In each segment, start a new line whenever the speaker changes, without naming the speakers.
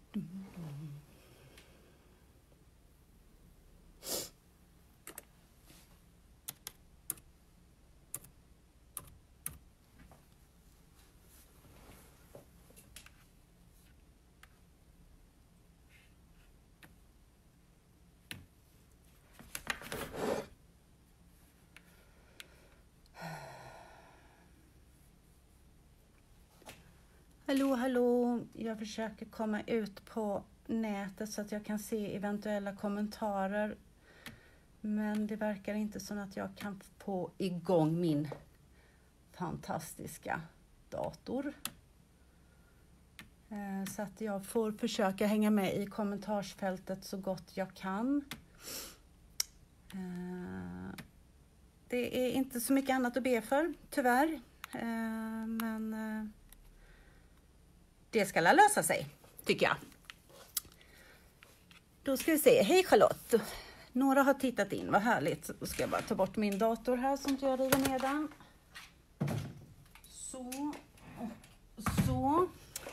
Hallå, jag försöker komma ut på nätet så att jag kan se eventuella kommentarer. Men det verkar inte som att jag kan få igång min fantastiska dator. Så att jag får försöka hänga med i kommentarsfältet så gott jag kan. Det är inte så mycket annat att be för, tyvärr. Men det ska lösa sig, tycker jag. Då ska vi se. Hej Charlotte. Några har tittat in, vad härligt. Då ska jag bara ta bort min dator här så inte jag river ner den. Så.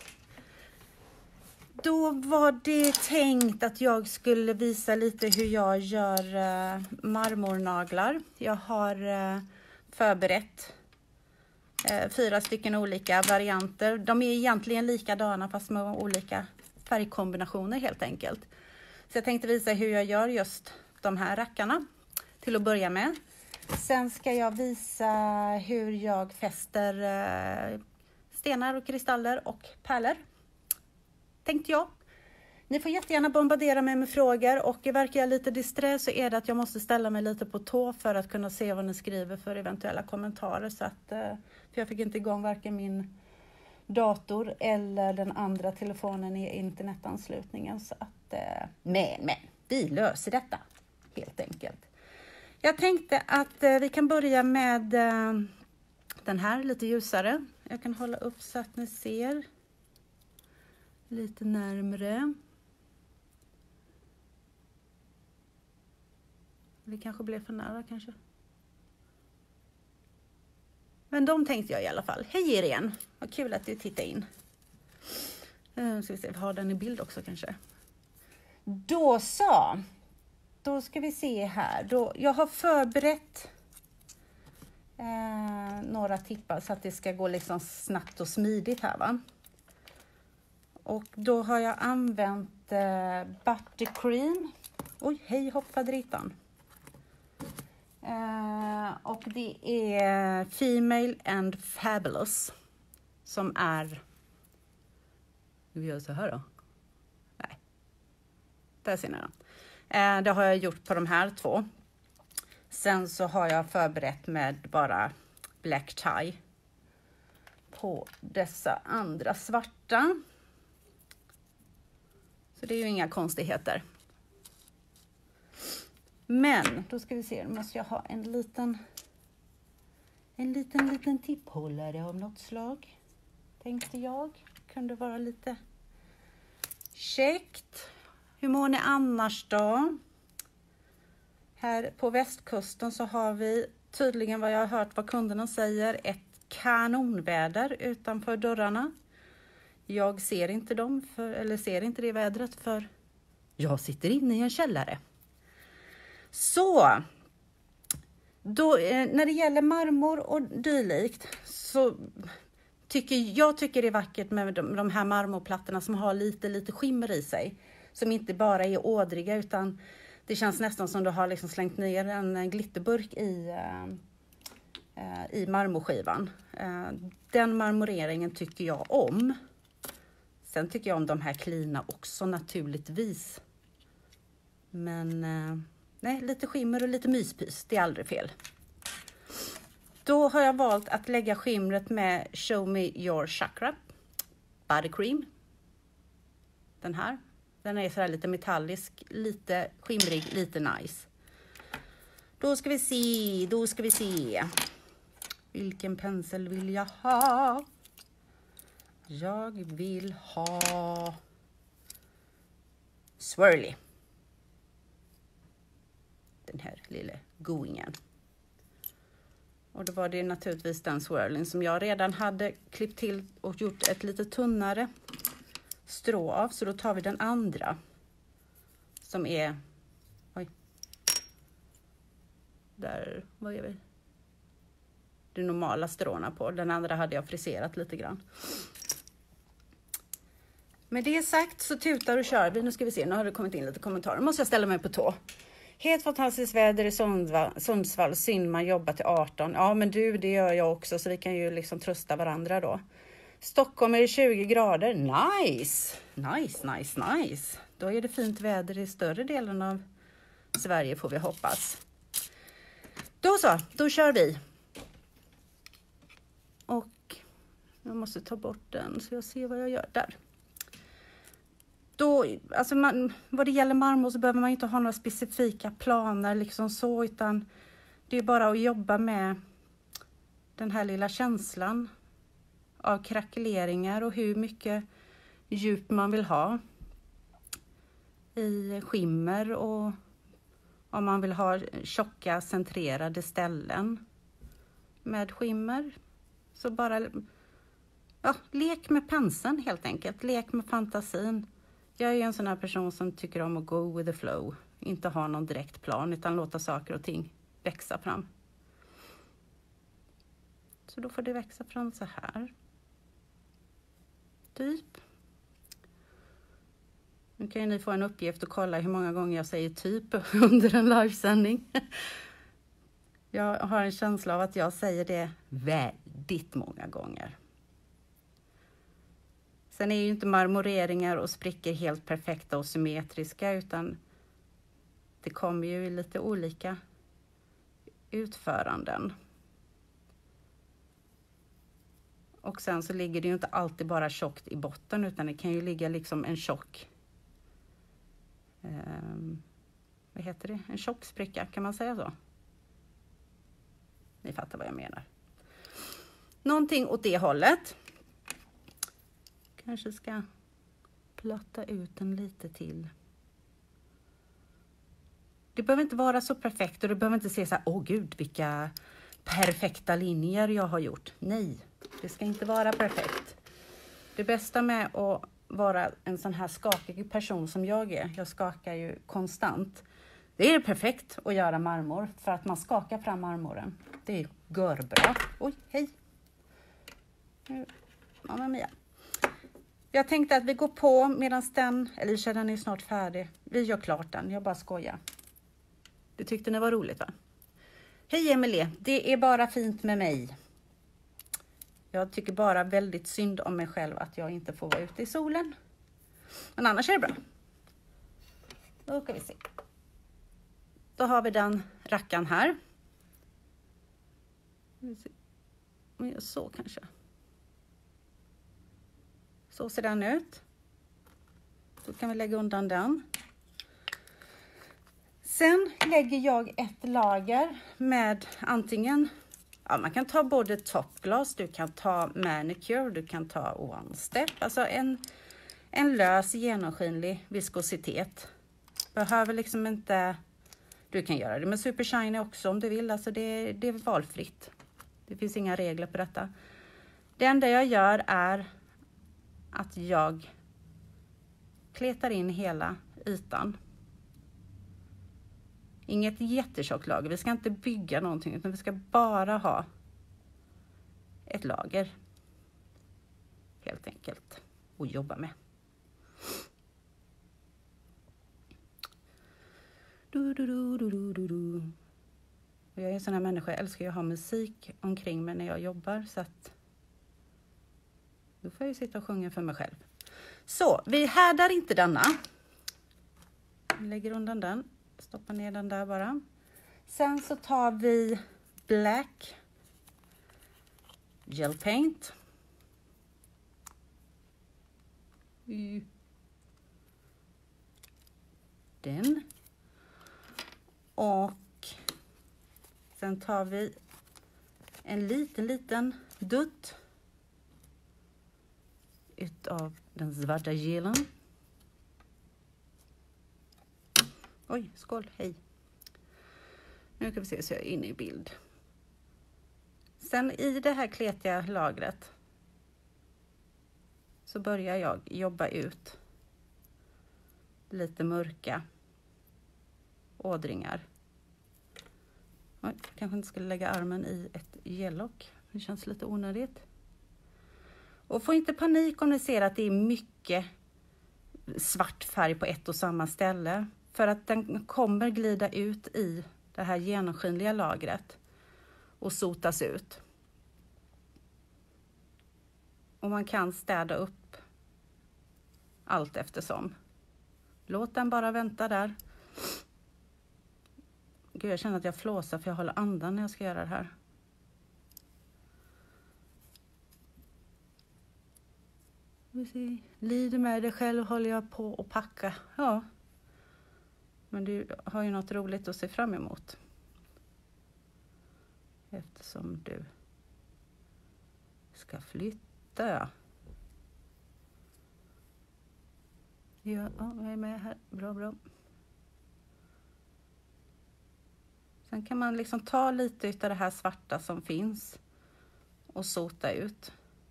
Då var det tänkt att jag skulle visa lite hur jag gör marmornaglar. Jag har förberett 4 stycken olika varianter. De är egentligen likadana fast med olika färgkombinationer helt enkelt. Så jag tänkte visa hur jag gör just de här rackarna till att börja med. Sen ska jag visa hur jag fäster stenar och kristaller och pärlor. Tänkte jag. Ni får jättegärna bombardera mig med frågor och verkar jag lite disträ så är det att jag måste ställa mig lite på tå för att kunna se vad ni skriver för eventuella kommentarer. Så att, för jag fick inte igång varken min dator eller den andra telefonen i internetanslutningen. Så att, men vi löser detta helt enkelt. Jag tänkte att vi kan börja med den här lite ljusare. Jag kan hålla upp så att ni ser lite närmre. Det kanske blev för nära kanske. Men de tänkte jag i alla fall. Hej Irene, vad kul att du tittar in. Ska vi se, vi har den i bild också kanske. Då så. Då ska vi se här. Jag har förberett några tippar så att det ska gå liksom snabbt och smidigt här va. Och då har jag använt buttercream. Oj, hej hoppfaderitan. Och det är Female and Fabulous som är... Vi gör så här då. Nej. Där ser ni då. Det har jag gjort på de här 2. Sen så har jag förberett med bara black tie på dessa andra svarta. Så det är ju inga konstigheter. Men då ska vi se, då måste jag ha en liten tipphållare av något slag. Tänkte jag. Kunde vara lite käckt. Hur mår ni annars då? Här på västkusten så har vi tydligen vad jag har hört vad kunderna säger. Ett kanonväder utanför dörrarna. Jag ser inte ser inte det vädret för jag sitter inne i en källare. Så, då, när det gäller marmor och dylikt så tycker det är vackert med de här marmorplattorna som har lite skimmer i sig. Som inte bara är ådriga utan det känns nästan som du har liksom slängt ner en glitterburk i marmorskivan. Den marmoreringen tycker jag om. Sen tycker jag om de här klina också naturligtvis. Men nej, lite skimmer och lite myspys, det är aldrig fel. Då har jag valt att lägga skimret med Show Me Your Chakra Buttercream. Den här. Den är så här lite metallisk, lite skimrig, lite nice. Då ska vi se. Vilken pensel vill jag ha? Jag vill ha Swirly. Den här lilla goingen. Och då var det naturligtvis den swirling som jag redan hade klippt till och gjort ett lite tunnare. strå av, så då tar vi den andra som är, oj, där, vad är vi? Det normala stråna på. Den andra hade jag friserat lite grann. Med det sagt så tutar och kör vi. Nu ska vi se, nu har det kommit in lite kommentarer. Nu måste jag ställa mig på tå. Helt fantastiskt väder i Sundsvall. Synd man jobbar till 18. Ja men du, det gör jag också, så vi kan ju liksom trösta varandra då. Stockholm är det 20 grader. Nice! Nice. Då är det fint väder i större delen av Sverige, får vi hoppas. Då så, då kör vi. Och jag måste ta bort den så jag ser vad jag gör där. Då, alltså vad det gäller marmor så behöver man inte ha några specifika planer liksom så, utan det är bara att jobba med den här lilla känslan av krackeleringar och hur mycket djup man vill ha i skimmer, och om man vill ha tjocka centrerade ställen med skimmer. Så bara lek med penseln helt enkelt, lek med fantasin. Jag är en sån här person som tycker om att go with the flow, inte ha någon direkt plan utan låta saker och ting växa fram. Så då får det växa fram så här. Typ. Nu kan ju ni få en uppgift och kolla hur många gånger jag säger typ under en livesändning. Jag har en känsla av att jag säger det väldigt många gånger. Sen är ju inte marmoreringar och sprickor helt perfekta och symmetriska, utan det kommer ju i lite olika utföranden. Och sen så ligger det ju inte alltid bara tjockt i botten, utan det kan ju ligga liksom en tjock, vad heter det? En tjock spricka, kan man säga så? Ni fattar vad jag menar. Någonting åt det hållet. Kanske ska platta ut den lite till. Det behöver inte vara så perfekt och det behöver inte se så här, åh gud vilka perfekta linjer jag har gjort. Nej, det ska inte vara perfekt. Det bästa med att vara en sån här skakig person som jag skakar ju konstant. Det är perfekt att göra marmor för att man skakar fram marmoren. Det är görbra. Oj, hej. Mamma mia. Jag tänkte att vi går på medan Alicia, den är snart färdig. Vi gör klart den, jag bara skojar. Du tyckte det var roligt, va? Hej Emelie, det är bara fint med mig. Jag tycker bara väldigt synd om mig själv att jag inte får vara ute i solen. Men annars är det bra. Då ska vi se. Då har vi den rackan här. Så kanske. Så ser den ut. Då kan vi lägga undan den. Sen lägger jag ett lager med antingen, man kan ta både topgloss, du kan ta manicure, du kan ta one step. Alltså en lös genomskinlig viskositet. Behöver liksom inte, du kan göra det med super shiny också om du vill. Alltså det är valfritt. Det finns inga regler på detta. Det enda jag gör är att jag kletar in hela ytan. Inget jättetjockt lager. Vi ska inte bygga någonting, utan vi ska bara ha ett lager. Helt enkelt. Och jobba med. Och jag är en sån här människa. Jag älskar att ha musik omkring mig när jag jobbar. Så att då får jag sitta och sjunga för mig själv. Så, vi härdar inte denna. Vi lägger undan den. Stoppa ner den där bara. Sen så tar vi black gel paint. Den. Och sen tar vi en liten dutt utav den svarta gelen. Oj, skål, hej. Nu kan vi se så jag är inne i bild. Sen i det här kletiga lagret så börjar jag jobba ut lite mörka ådringar. Oj, kanske inte skulle lägga armen i ett gellock. Det känns lite onödigt. Och få inte panik om ni ser att det är mycket svart färg på ett och samma ställe. För att den kommer glida ut i det här genomskinliga lagret och sotas ut. Och man kan städa upp allt eftersom. Låt den bara vänta där. Gud, jag känner att jag flåsar för jag håller andan när jag ska göra det här. Lider med dig själv, håller jag på att packa. Ja. Men du har ju något roligt att se fram emot. Eftersom du ska flytta. Ja, jag är med här. Bra. Sen kan man liksom ta lite av det här svarta som finns och sota ut.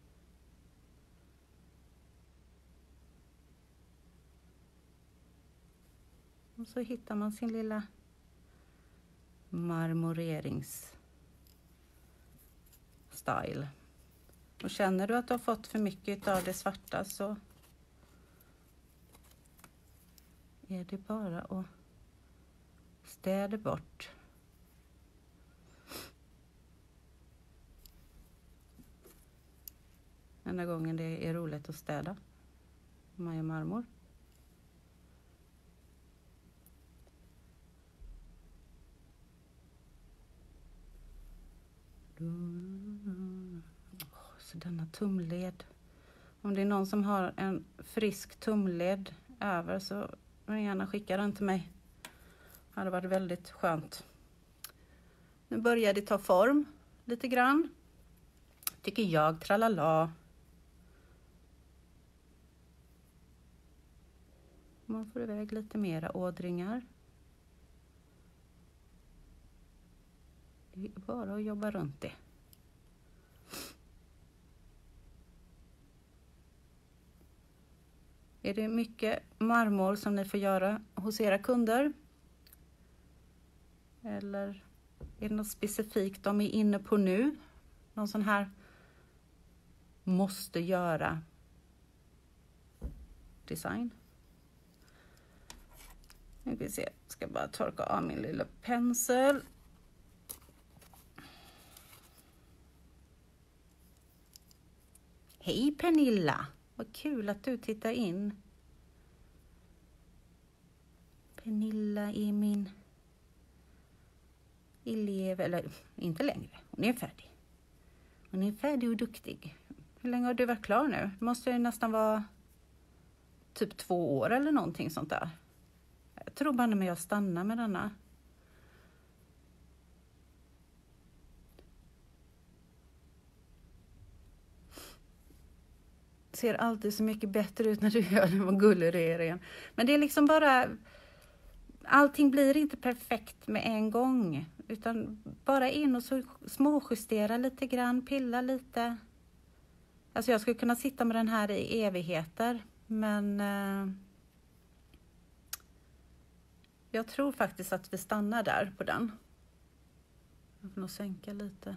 Och så hittar man sin lilla marmoreringsstyle. Och känner du att du har fått för mycket av det svarta så är det bara att städa bort. Enda gången det är roligt att städa om man gör marmor. Så denna tumled. Om det är någon som har en frisk tumled över så vill gärna skicka den till mig. Det hade varit väldigt skönt. Nu börjar det ta form lite grann. Tycker jag, tralala. Man får iväg lite mera ådringar. Det är bara att jobba runt det. Är det mycket marmor som ni får göra hos era kunder? Eller är det något specifikt de är inne på nu? Någon sån här måste göra design? Nu ska vi se, jag ska bara torka av min lilla pensel. Hej Pernilla, vad kul att du tittar in. Pernilla är min elev, eller inte längre, hon är färdig. Hon är färdig och duktig. Hur länge har du varit klar nu? Det måste ju nästan vara typ 2 år eller någonting sånt där. Jag tror bara när jag stannar med denna. Ser alltid så mycket bättre ut när du gör det, vad gullig det är igen. Men det är liksom bara, allting blir inte perfekt med en gång. Utan bara in och så småjustera lite grann, pilla lite. Alltså jag skulle kunna sitta med den här i evigheter. Men jag tror faktiskt att vi stannar där på den. Jag får nog sänka lite.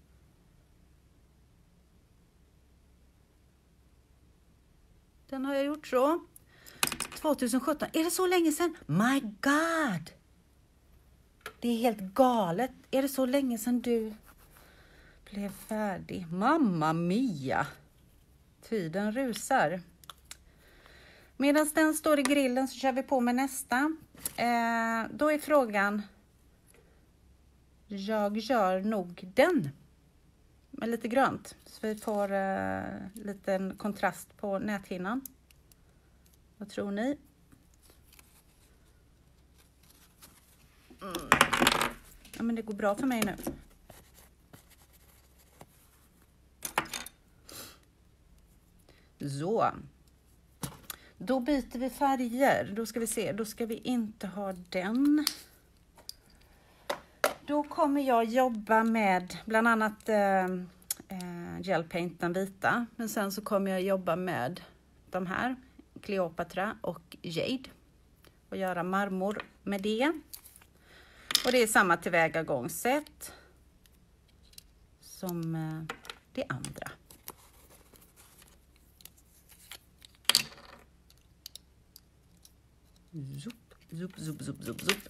Den har jag gjort så. 2017. Är det så länge sedan? My God! Det är helt galet. Är det så länge sedan du blev färdig? Mamma mia! Tiden rusar. Medan den står i grillen så kör vi på med nästa. Då är frågan. Jag gör nog den. Med lite grönt. Så vi får lite kontrast på näthinnan. Vad tror ni? Ja, men det går bra för mig nu. Så. Då byter vi färger. Då ska vi se. Då ska vi inte ha den. Då kommer jag jobba med bland annat gel paint, den vita. Men sen så kommer jag jobba med de här, Cleopatra och Jade. Och göra marmor med det. Och det är samma tillvägagångssätt som det andra. Zup, zup, zup, zup, zup, zup.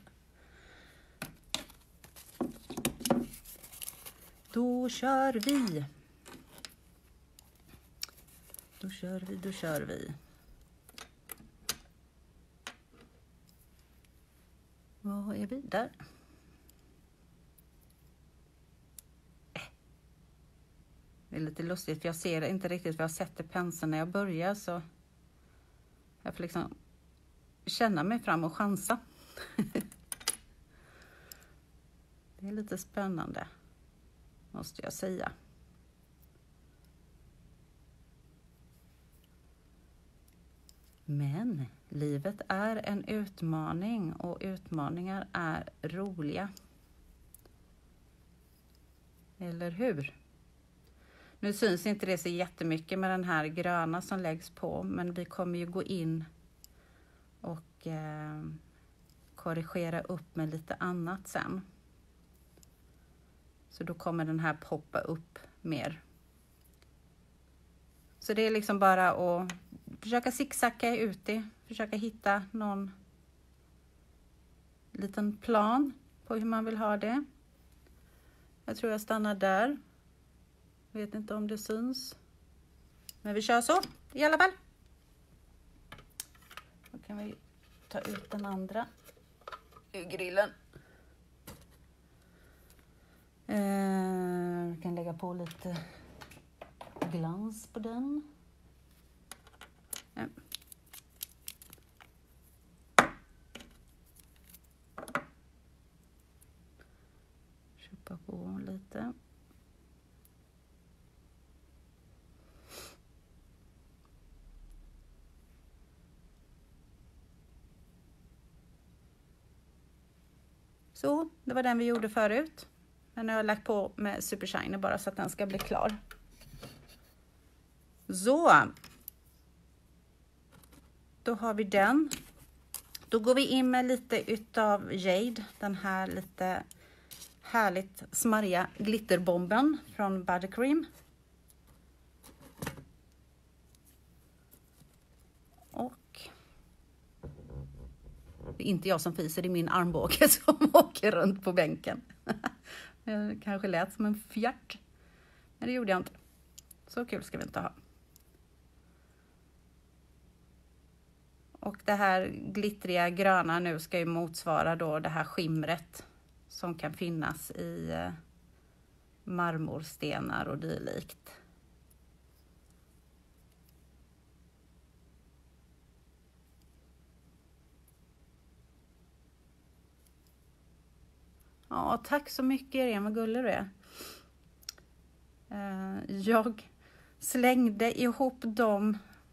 Då kör vi. Då kör vi. Vad är vi där? Det är lite lustigt, för jag ser inte riktigt vad jag sätter penseln när jag börjar, så jag får liksom känna mig fram och chansa. Det är lite spännande, måste jag säga. Men livet är en utmaning och utmaningar är roliga. Eller hur? Nu syns inte det så jättemycket med den här gröna som läggs på, men vi kommer ju gå in och korrigera upp med lite annat sen. Så då kommer den här poppa upp mer. Så det är liksom bara att försöka zigzacka ut det. Försöka hitta någon liten plan på hur man vill ha det. Jag tror jag stannar där. Vet inte om det syns. Men vi kör så i alla fall. Då kan vi ta ut den andra ur grillen. Vi kan lägga på lite glans på den. Ja. Köpa på lite. Så, det var den vi gjorde förut. Men nu har jag lagt på med Super Shiner bara så att den ska bli klar. Så. Då har vi den. Då går vi in med lite utav Jade. Den här lite härligt smarriga glitterbomben från Buttercream. Och det är inte jag som fiser, det är min armbåge som åker runt på bänken. Det kanske lät som en fjärt. Men det gjorde jag inte. Så kul ska vi inte ha. Och det här glittriga gröna nu ska ju motsvara då det här skimret som kan finnas i marmorstenar och dylikt. Ja, tack så mycket Irene, vad gullig du är. Jag slängde ihop dem.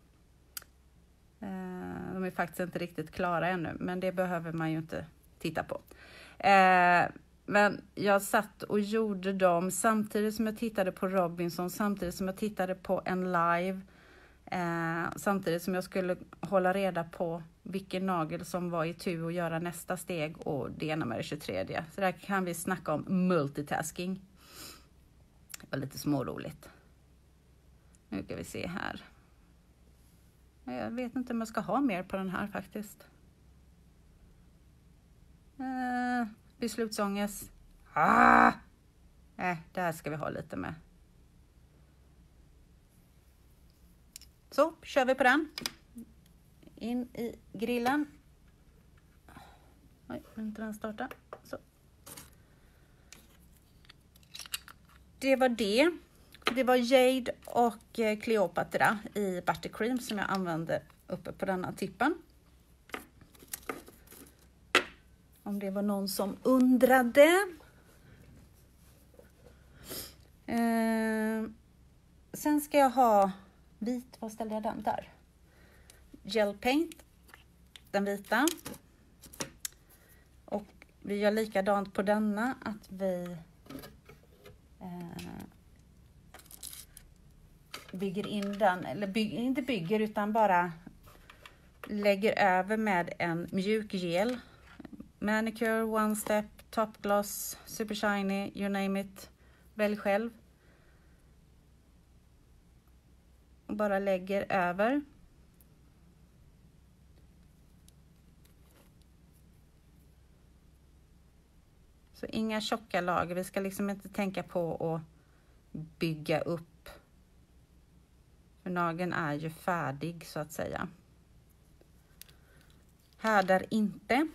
De är faktiskt inte riktigt klara ännu, men det behöver man ju inte titta på. Men jag satt och gjorde dem samtidigt som jag tittade på Robinson, samtidigt som jag tittade på en live, samtidigt som jag skulle hålla reda på vilken nagel som var i tur att göra nästa steg och det ena med det 23. Så där kan vi snacka om multitasking. Det var lite småroligt. Nu ska vi se här. Jag vet inte om jag ska ha mer på den här faktiskt. Beslutsångest. Det här ska vi ha lite med. Så, kör vi på den. In i grillen. Oj, inte den starta. Så. Det var det. Det var Jade och Cleopatra i Buttercream som jag använde uppe på denna tippen. Om det var någon som undrade. Sen ska jag ha vit, vad ställde jag den där? Gel paint, den vita. Och vi gör likadant på denna, att vi bygger in den, eller inte bygger utan bara lägger över med en mjuk gel. Manicure, One Step, Top Gloss, Super Shiny, you name it. Välj själv. Och bara lägger över. Så inga tjocka lager. Vi ska liksom inte tänka på att bygga upp. För nageln är ju färdig så att säga. Härdar inte.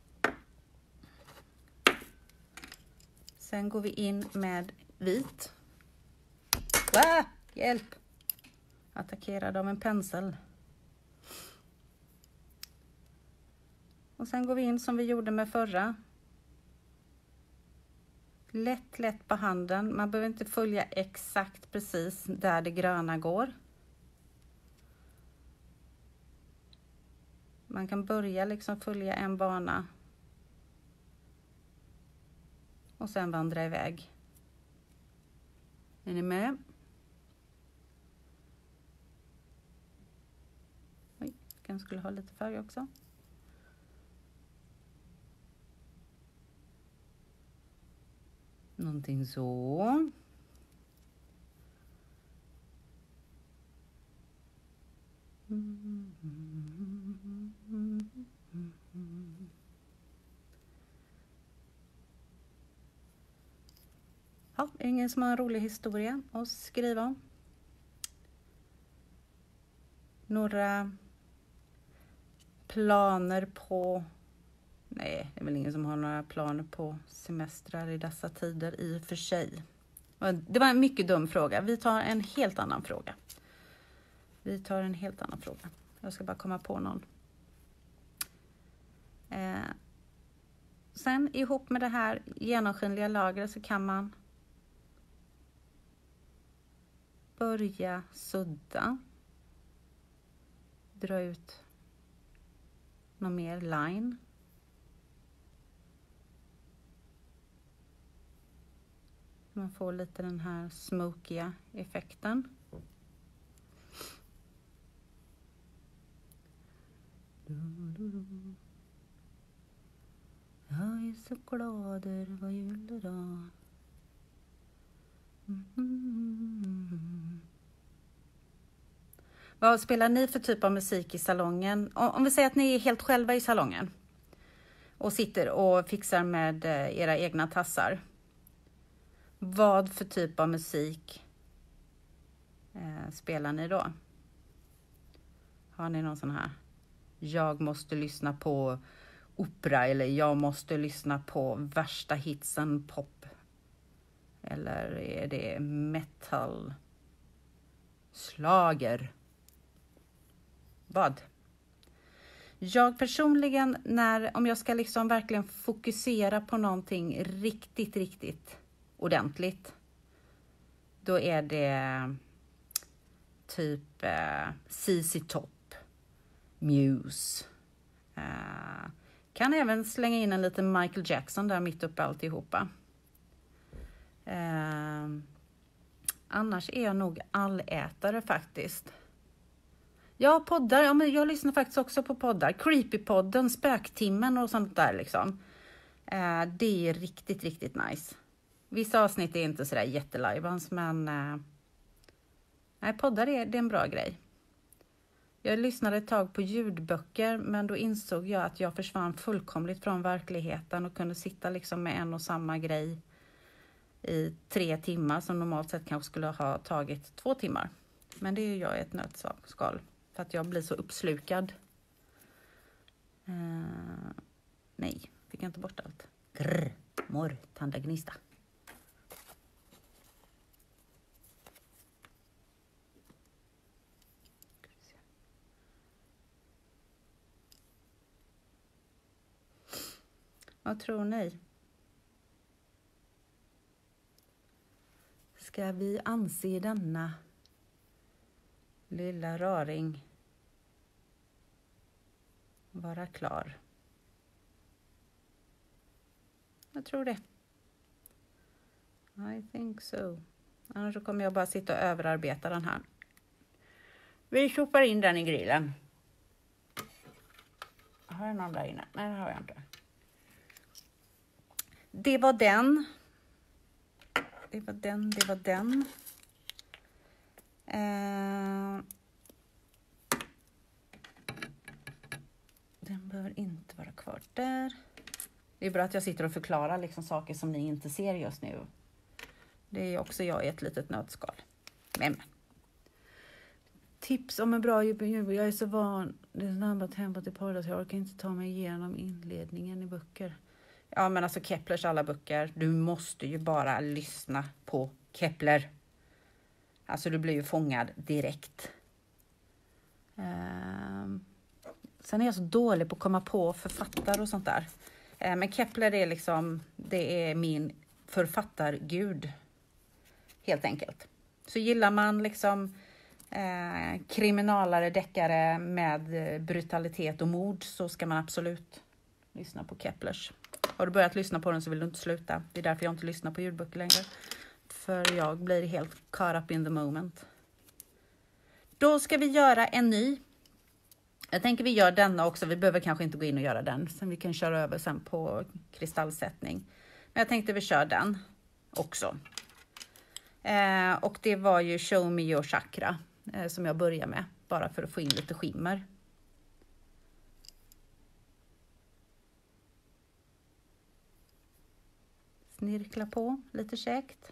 Sen går vi in med vit. Hjälp! Attackerad av en pensel. Och sen går vi in som vi gjorde med förra. Lätt på handen. Man behöver inte följa exakt precis där det gröna går. Man kan börja liksom följa en bana. Och sen vandra iväg. Är ni med? Oj, kanske skulle ha lite färg också. Någonting så. Ja, ingen som har en rolig historia att skriva om. Några planer på... Nej, det är väl ingen som har några planer på semestrar i dessa tider i och för sig. Det var en mycket dum fråga. Vi tar en helt annan fråga. Jag ska bara komma på någon. Sen ihop med det här genomskinliga lagret så kan man börja sudda. Dra ut någon mer line. Man får lite den här smokiga effekten. Jag är så glad det var juledag. Vad spelar ni för typ av musik i salongen? Om vi säger att ni är helt själva i salongen och sitter och fixar med era egna tassar. Vad för typ av musik spelar ni då? Har ni någon sån här? Jag måste lyssna på opera eller jag måste lyssna på värsta hitsen pop. Eller är det metal? Slager? Vad? Jag personligen, om jag ska liksom verkligen fokusera på någonting riktigt ordentligt, då är det typ ZZ Top, Muse. Kan även slänga in en liten Michael Jackson där mitt uppe alltihopa. Annars är jag nog allätare faktiskt. Ja, poddar. Ja, men jag lyssnar faktiskt också på poddar. Creepypodden, Spöktimmen och sånt där liksom. Det är riktigt nice. Vissa avsnitt är inte sådär jättelajvans, men nej, poddar är en bra grej. Jag lyssnade ett tag på ljudböcker, men då insåg jag att jag försvann fullkomligt från verkligheten och kunde sitta liksom med en och samma grej i 3 timmar som normalt sett kanske skulle ha tagit 2 timmar. Men det är jag i ett nötskal för att jag blir så uppslukad. Nej, fick jag inte bort allt. Mor, tandagnista. Vad tror ni? Ska vi anse denna lilla raring vara klar? Jag tror det. I think so. Annars kommer jag bara sitta och överarbeta den här. Vi stoppar in den i grillen. Har jag någon där inne? Nej, det har jag inte. Det var den. Den behöver inte vara kvar där. Det är bra att jag sitter och förklarar liksom saker som ni inte ser just nu. Det är också jag i ett litet nötskal. Men. Tips om en bra julbord. Jag är så van. Det är snabba tempot i podden. Jag orkar inte ta mig igenom inledningen i böcker. Ja, men alltså Keplers alla böcker. Du måste ju bara lyssna på Kepler. Alltså du blir ju fångad direkt. Sen är jag så dålig på att komma på författare och sånt där. Men Kepler är liksom, det är min författargud. Helt enkelt. Så gillar man liksom kriminalare, deckare med brutalitet och mord, så ska man absolut lyssna på Keplers. Har du börjat lyssna på den så vill du inte sluta. Det är därför jag inte lyssnar på ljudböcker längre. För jag blir helt caught up in the moment. Då ska vi göra en ny. Jag tänker vi gör denna också. Vi behöver kanske inte gå in och göra den. Sen vi kan köra över sen på kristallsättning. Men jag tänkte vi kör den också. Och det var ju Show Me Your Chakra som jag börjar med. Bara för att få in lite skimmer. Snirkla på lite käckt.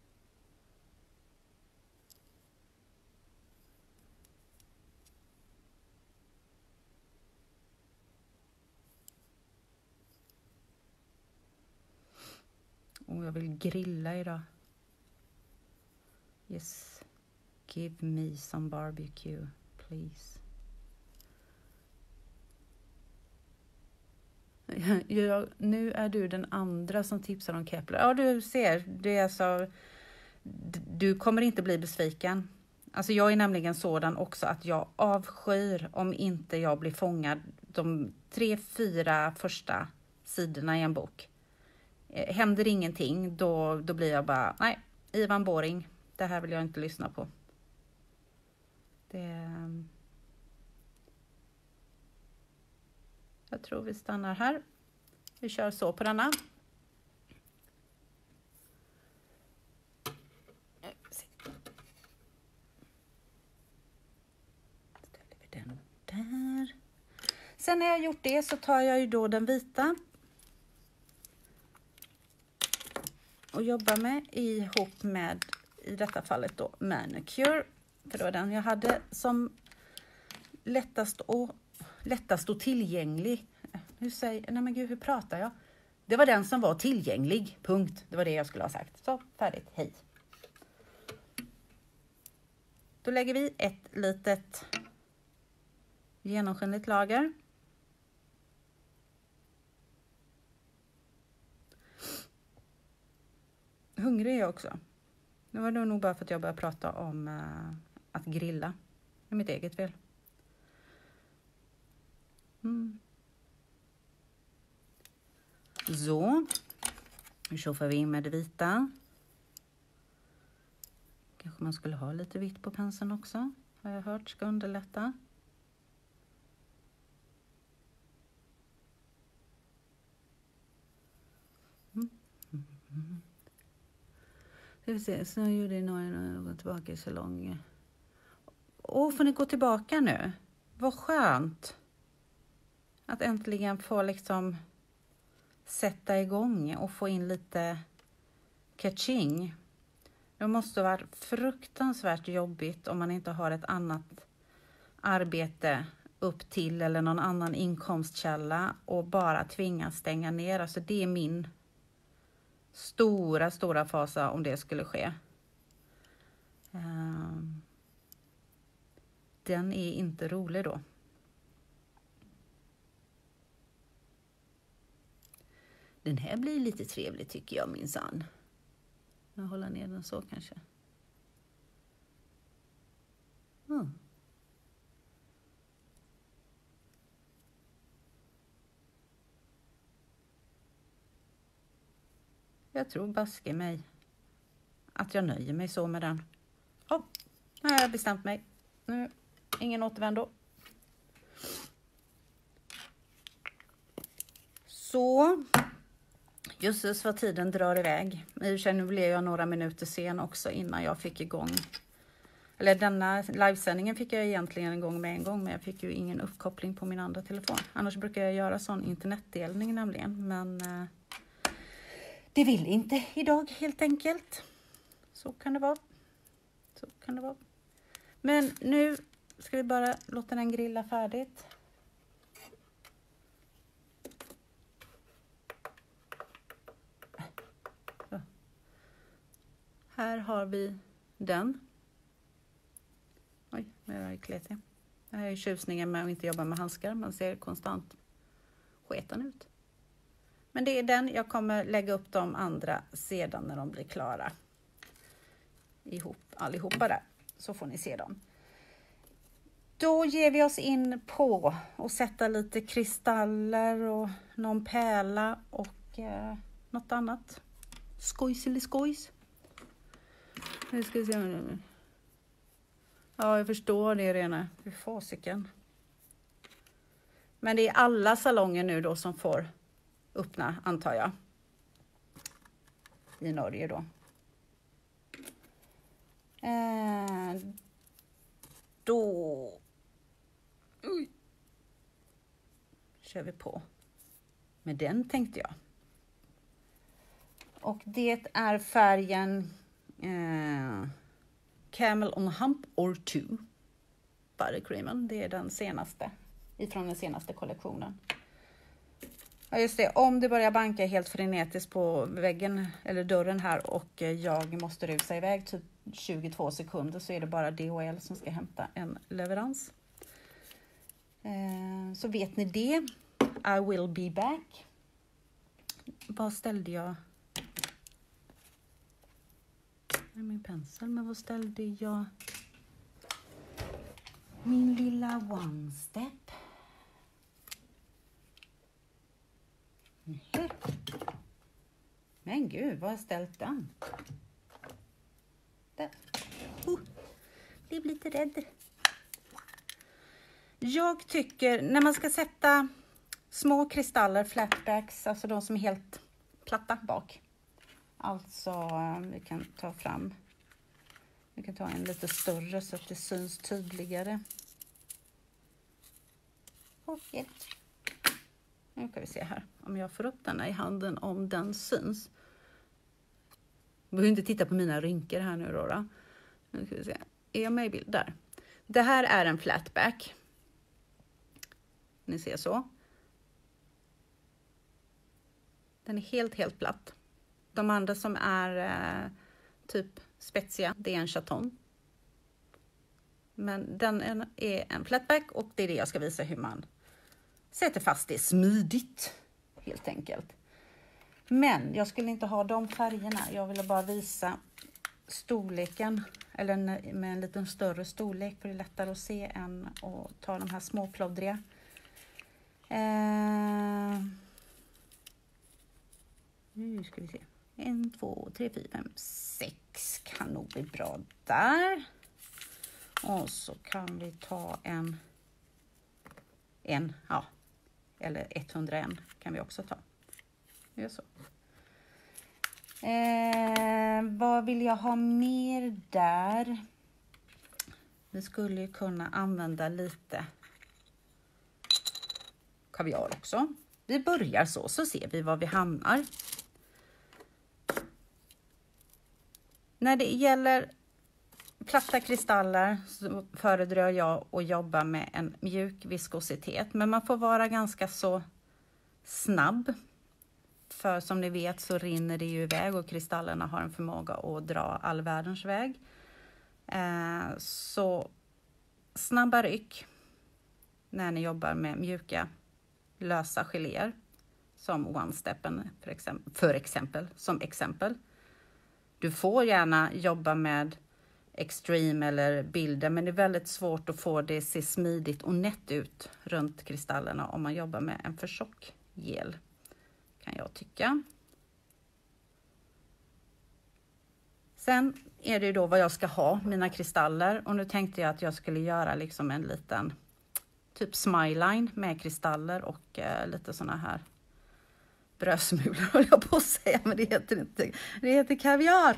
Och jag vill grilla idag. Yes. Give me some barbecue, please. Ja, nu är du den andra som tipsar om Kepler. Ja, du ser. Det är alltså, du kommer inte bli besviken. Alltså jag är nämligen sådan också att jag avskyr om inte jag blir fångad de 3-4 första sidorna i en bok. Händer ingenting, då blir jag bara, nej, Ivan Boring, det här vill jag inte lyssna på. Jag tror vi stannar här. Vi kör så på denna. Ställer vi den där. Sen när jag gjort det så tar jag ju då den vita. Och jobbar med ihop med, i detta fallet då, Manicure. För det var den jag hade som lättast och tillgänglig. Nej men gud, hur pratar jag? Det var den som var tillgänglig, punkt. Det var det jag skulle ha sagt. Så, färdigt, hej. Då lägger vi ett litet genomskinligt lager. Hungrig är jag också. Det var nog bara för att jag började prata om att grilla. Det är mitt eget fel. Så. Nu tjoffar vi in med det vita. Kanske man skulle ha lite vitt på penseln också. Har jag hört, ska underlätta. Ska vi se, så gjorde jag några tillbaka i salong. Får ni gå tillbaka nu? Vad skönt. Att äntligen få liksom sätta igång och få in lite catching. Det måste vara fruktansvärt jobbigt om man inte har ett annat arbete upp till eller någon annan inkomstkälla och bara tvingas stänga ner. Alltså det är min stora fasa om det skulle ske. Den är inte rolig då. Den här blir lite trevlig tycker jag minsann. Jag håller ner den så kanske. Jag tror baske mig att jag nöjer mig så med den. Nu har jag bestämt mig. Nu ingen återvändo. Så, just vad tiden drar iväg. Nu blev jag några minuter sen också innan jag fick igång. Eller denna livesändningen fick jag egentligen igång med en gång, men jag fick ju ingen uppkoppling på min andra telefon. Annars brukar jag göra sån internetdelning nämligen, men det vill inte idag helt enkelt. Så kan det vara. Så kan det vara. Men nu ska vi bara låta den grilla färdigt. Så. Här har vi den. Oj, nu är jag kletig. Det här är tjusningen med att inte jobba med handskar. Man ser konstant sketen ut. Men det är den. Jag kommer lägga upp de andra sedan när de blir klara. Ihop allihopa där. Så får ni se dem. Då ger vi oss in på att sätta lite kristaller och någon pärla och något annat. Skojs eller skojs. Nu ska vi se. Ja, jag förstår det redan. Hur fasiken. Men det är alla salonger nu då som får öppna, antar jag. I Norge då. Då kör vi på med den, tänkte jag. Och det är färgen Camel on Hump or 2 Buttercreamen. Det är den senaste ifrån den senaste kollektionen. Ja, just det, om det börjar banka helt frenetiskt på väggen eller dörren här och jag måste rusa iväg typ 22 sekunder, så är det bara DHL som ska hämta en leverans. Så vet ni det. I will be back. Vad ställde jag? Min pensel, men vad ställde jag? Min lilla one step. Men gud, vad har jag ställt den? Där. Blev lite rädd. Jag tycker när man ska sätta små kristaller, flatbacks, alltså de som är helt platta bak. Alltså vi kan ta fram. Vi kan ta en lite större så att det syns tydligare. Okej. Nu kan vi se här om jag får upp den i handen, om den syns. Jag behöver inte titta på mina rynkor här nu då. Nu ska vi se. Är jag med i bild? Där. Det här är en flatback. Ni ser så. Den är helt platt. De andra som är typ spetsiga, det är en chaton. Men den är en flatback och det är det jag ska visa hur man sätter fast det smidigt, helt enkelt. Men jag skulle inte ha de färgerna. Jag ville bara visa storleken, eller med en liten större storlek, för det är lättare att se än att ta de här små ploddriga. Nu ska vi se. 1, 2, 3, 4, 5, 6 kan nog bli bra där. Och så kan vi ta en ja, eller 101 kan vi också ta. Gör så. Vad vill jag ha mer där? Vi skulle kunna använda lite kaviar också. Vi börjar så ser vi var vi hamnar. När det gäller platta kristaller så föredrar jag att jobba med en mjuk viskositet. Men man får vara ganska så snabb. För som ni vet så rinner det ju iväg och kristallerna har en förmåga att dra all världens väg. Så snabba ryck när ni jobbar med mjuka lösa geléer. Som one-steppen som exempel. Du får gärna jobba med extreme eller bilder, men det är väldigt svårt att få det se smidigt och nätt ut runt kristallerna om man jobbar med en för tjock gel, kan jag tycka. Sen är det ju då vad jag ska ha, mina kristaller. Och nu tänkte jag att jag skulle göra liksom en liten typ smileline med kristaller och lite såna här brödsmulor håller jag på att säga, men det heter inte. Det heter kaviar.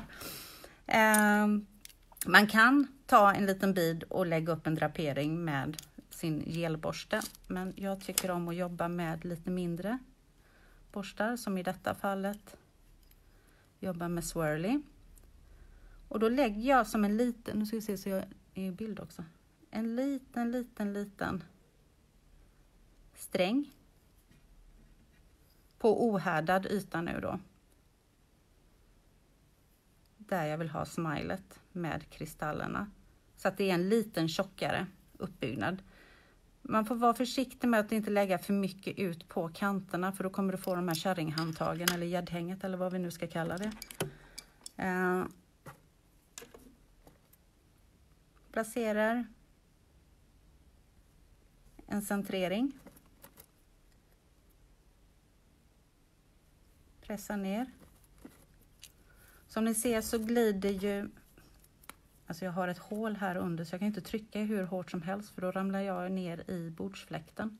Man kan ta en liten bit och lägga upp en drapering med sin gelborste. Men jag tycker om att jobba med lite mindre borstar, som i detta fallet. Jobba med swirly. Och då lägger jag som en liten, nu ska vi se så jag är i bild också. En liten sträng. På ohärdad yta nu då. Där jag vill ha smilet med kristallerna. Så att det är en liten tjockare uppbyggnad. Man får vara försiktig med att inte lägga för mycket ut på kanterna. För då kommer du få de här kärringhandtagen eller gäddhänget eller vad vi nu ska kalla det. Placerar en centrering. Pressa ner. Som ni ser så glider ju, alltså jag har ett hål här under så jag kan inte trycka hur hårt som helst för då ramlar jag ner i bordsfläkten.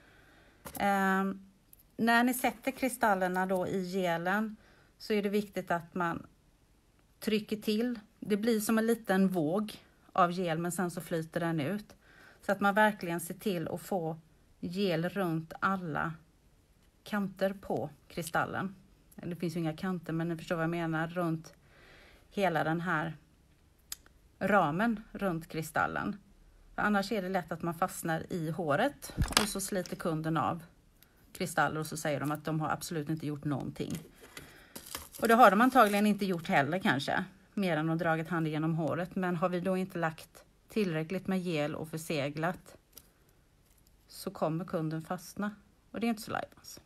När ni sätter kristallerna då i gelen så är det viktigt att man trycker till. Det blir som en liten våg av gel men sen så flyter den ut. Så att man verkligen ser till att få gel runt alla kanter på kristallen. Det finns ju inga kanter men ni förstår vad jag menar, runt hela den här ramen runt kristallen. För annars är det lätt att man fastnar i håret och så sliter kunden av kristaller och så säger de att de har absolut inte gjort någonting. Och det har de antagligen inte gjort heller kanske, mer än att dragit handen genom håret. Men har vi då inte lagt tillräckligt med gel och förseglat så kommer kunden fastna och det är inte så lajvans.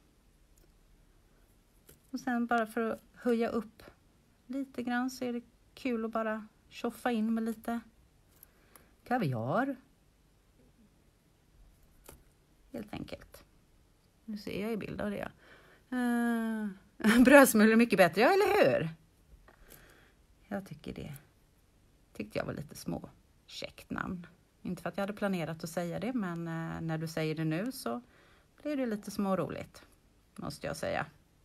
Och sen bara för att höja upp lite grann så är det kul att bara tjoffa in med lite kaviar. Helt enkelt. Nu ser jag i bild av det. Brödsmulor är mycket bättre, ja eller hur? Jag tycker det. Tyckte jag var lite små käckt namn. Inte för att jag hade planerat att säga det, men när du säger det nu så blir det lite småroligt. Måste jag säga.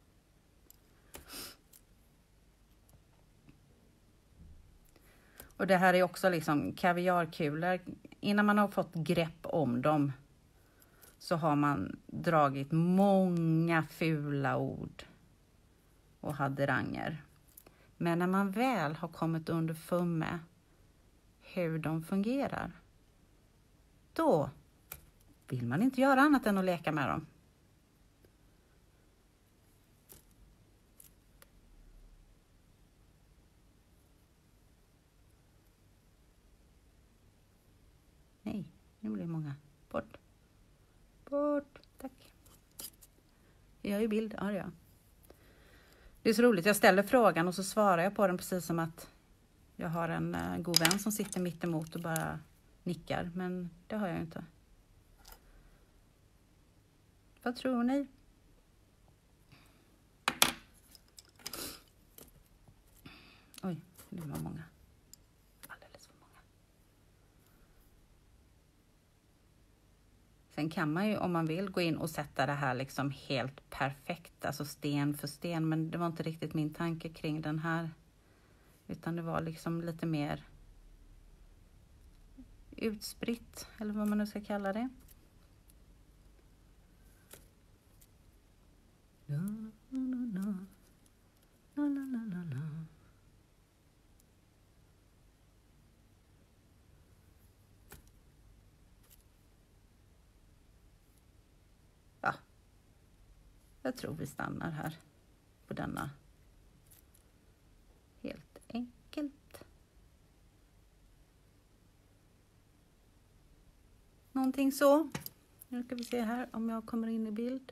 Och det här är också liksom kaviarkulor. Innan man har fått grepp om dem så har man dragit många fula ord och hadderanger. Men när man väl har kommit underfund med hur de fungerar, då vill man inte göra annat än att leka med dem. Nej, nu blir det många. Bort. Bort. Tack. Jag är i bild. Ja, ja. Det är så roligt. Jag ställer frågan och så svarar jag på den precis som att jag har en god vän som sitter mitt emot och bara nickar. Men det har jag inte. Vad tror ni? Oj, det var många. Alldeles för många. Sen kan man ju om man vill gå in och sätta det här liksom helt perfekt. Alltså sten för sten. Men det var inte riktigt min tanke kring den här. Utan det var liksom lite mer utspritt. Eller vad man nu ska kalla det. La, la, la, la, la, la, la. Ja, jag tror vi stannar här på denna. Helt enkelt. Någonting så. Nu ska vi se här om jag kommer in i bild.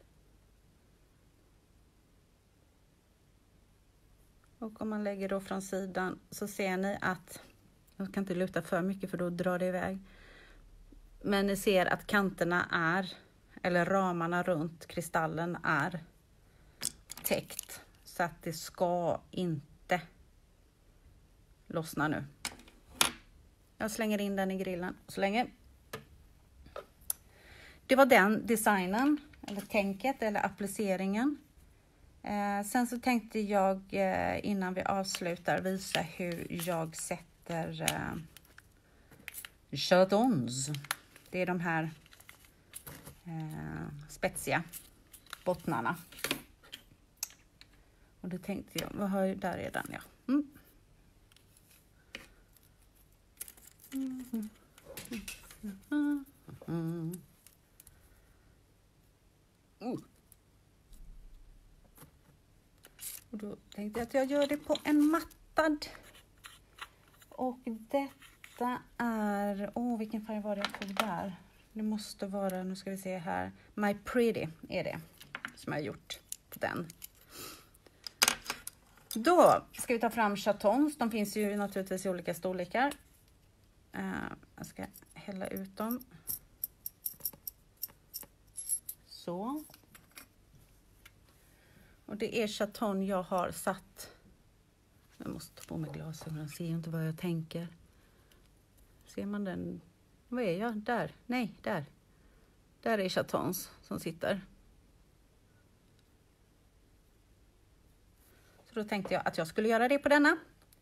Och om man lägger då från sidan så ser ni att, jag kan inte luta för mycket för då drar det iväg. Men ni ser att kanterna är, eller ramarna runt kristallen är täckt. Så att det ska inte lossnar nu. Jag slänger in den i grillen så länge. Det var den designen, eller tänket, eller appliceringen. Sen så tänkte jag innan vi avslutar visa hur jag sätter chatons. Det är de här spetsiga bottnarna. Och då tänkte jag, vad har jag där redan? Ja. Och då tänkte jag att jag gör det på en mattad. Och detta är, vilken färg var det jag tog där? Det måste vara, nu ska vi se här, My Pretty är det som jag har gjort på den. Då ska vi ta fram chatons. De finns ju naturligtvis i olika storlekar. Jag ska hälla ut dem. Så. Och det är chaton jag har satt. Jag måste ta på mig glasögonen. Ser inte vad jag tänker. Ser man den? Vad är jag? Där. Nej, där. Där är chatons som sitter. Så då tänkte jag att jag skulle göra det på denna.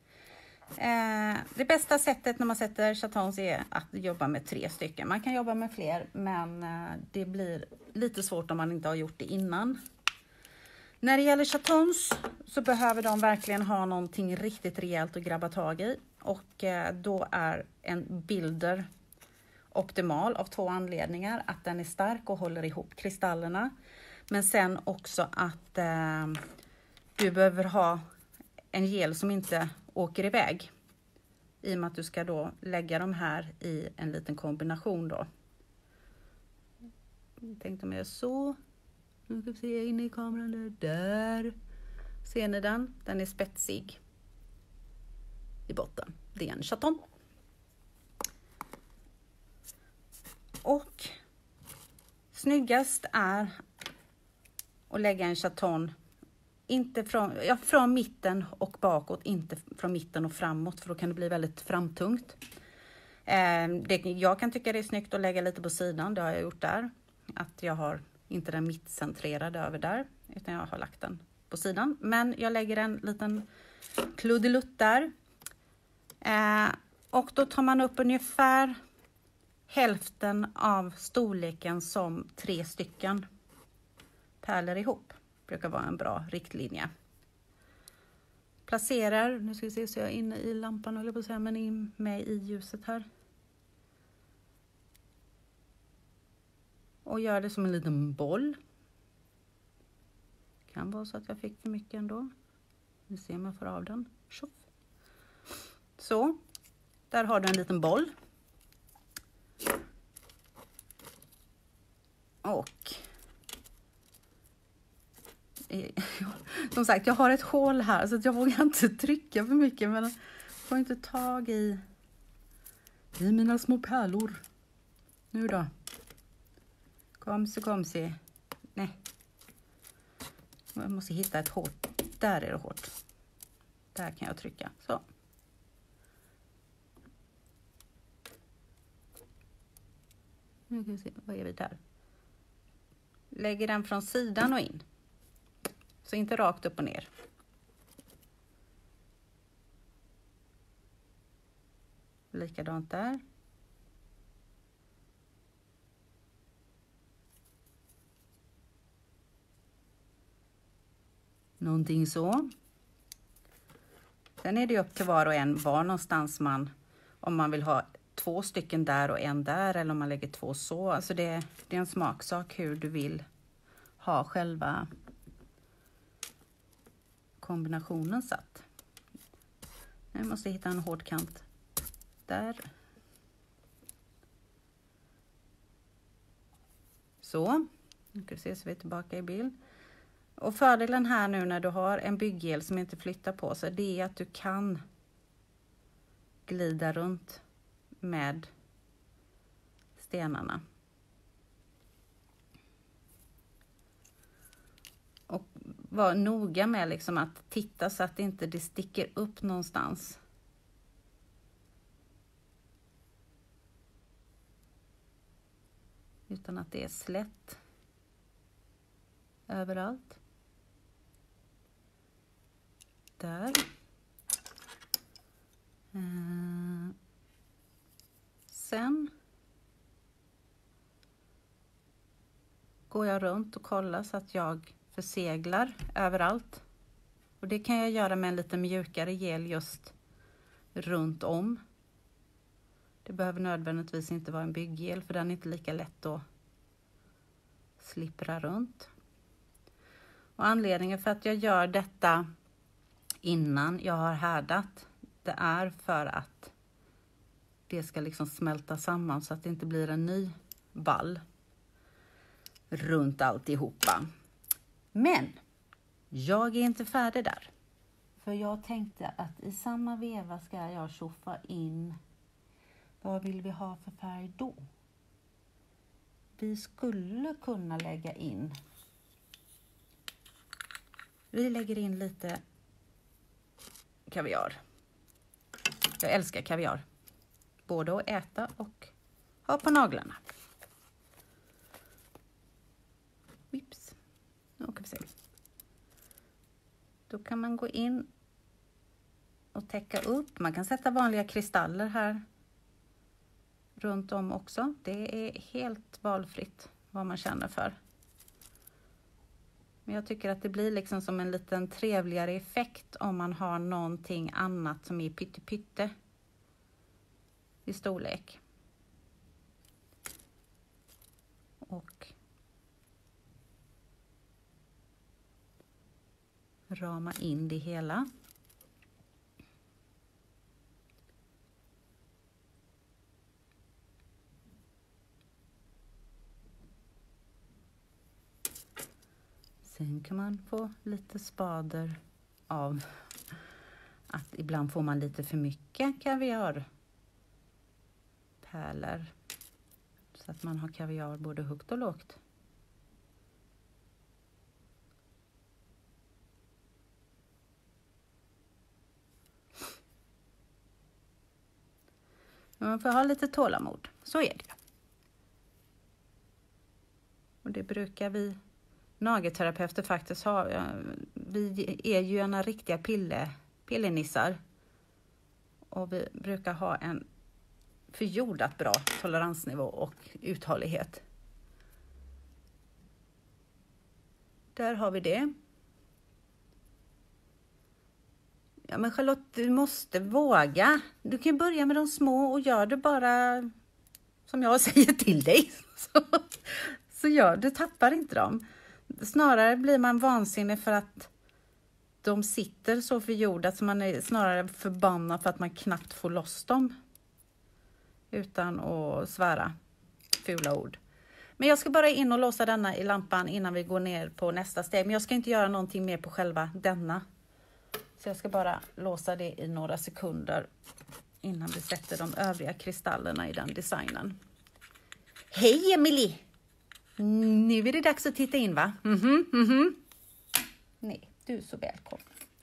Det bästa sättet när man sätter chatons är att jobba med 3 stycken. Man kan jobba med fler, men det blir lite svårt om man inte har gjort det innan. När det gäller chatons så behöver de verkligen ha någonting riktigt rejält att grabba tag i. Och då är en Builder optimal av 2 anledningar. Att den är stark och håller ihop kristallerna. Men sen också att du behöver ha en gel som inte åker iväg. I och med att du ska då lägga de här i en liten kombination då. Jag tänkte om jag så. Nu ska vi se inne i kameran där. Ser ni den? Den är spetsig i botten. Det är en chaton. Och snyggast är att lägga en chaton inte från mitten och bakåt, inte från mitten och framåt, för då kan det bli väldigt framtungt. Jag kan tycka det är snyggt att lägga lite på sidan, det har jag gjort där. Att jag har inte den mittcentrerad över där, utan jag har lagt den på sidan. Men jag lägger en liten kluddelutt där. Och då tar man upp ungefär hälften av storleken som 3 stycken pärlor ihop. Brukar vara en bra riktlinje. Placerar, nu ska vi se så jag är inne i lampan, eller på att säga, men in med i ljuset här. Och gör det som en liten boll. Kan vara så att jag fick för mycket ändå. Vi ser om jag får av den. Så, där har du en liten boll. Och som sagt, jag har ett hål här så att jag vågar inte trycka för mycket, men jag får inte tag i mina små pärlor. Nu då. Kom se. Nej. Jag måste hitta ett hårt. Där är det hårt. Där kan jag trycka. Så. Nu ska vi se. Vad är vi där? Lägger den från sidan och in. Så inte rakt upp och ner. Likadant där. Någonting så. Sen är det upp till var och en var någonstans om man vill ha 2 stycken där och en där, eller om man lägger 2 så. Alltså det är en smaksak hur du vill ha själva kombinationen satt. Jag måste hitta en hård kant där. Så. Nu ska vi se så vi är tillbaka i bild. Och fördelen här nu när du har en bygggel som inte flyttar på sig, det är att du kan glida runt med stenarna. Och var noga med liksom att titta så att det inte sticker upp någonstans. utan att det är slätt överallt. Där. Sen går jag runt och kollar så att jag förseglar överallt. Och det kan jag göra med en lite mjukare gel just runt om. Det behöver nödvändigtvis inte vara en bygggel, för den är inte lika lätt att slippra runt. Och anledningen för att jag gör detta innan jag har härdat, det är för att det ska liksom smälta samman så att det inte blir en ny ball runt alltihopa. Men jag är inte färdig där. För jag tänkte att i samma veva ska jag tjoffa in. Vad vill vi ha för färg då? Vi skulle kunna lägga in. Vi lägger in lite kaviar. Jag älskar kaviar. Både att äta och ha på naglarna. Vips. Nu kan vi se. Då kan man gå in och täcka upp. Man kan sätta vanliga kristaller här runt om också. Det är helt valfritt vad man känner för. Men jag tycker att det blir liksom som en liten trevligare effekt om man har någonting annat som är pytte i storlek. Och rama in det hela. Sen kan man få lite spader av att ibland får man lite för mycket kaviarpärlor. Så att man har kaviar både högt och lågt. Man får ha lite tålamod, så är det. Och det brukar vi nagelterapeuter faktiskt ha. Vi är ju ena riktiga pillenissar. Och vi brukar ha en förjordat bra toleransnivå och uthållighet. Där har vi det. Ja, men Charlotte, du måste våga. Du kan börja med de små och gör det bara som jag säger till dig. Så gör du, tappar inte dem. Snarare blir man vansinnig för att de sitter så förjordat så man är snarare förbannad för att man knappt får loss dem. Utan att svära fula ord. Men jag ska bara in och låsa denna i lampan innan vi går ner på nästa steg. Men jag ska inte göra någonting mer på själva denna. Så jag ska bara låsa det i några sekunder innan vi sätter de övriga kristallerna i den designen. Hej Emily! Nu är det dags att titta in, va? Nej, du är så välkommen.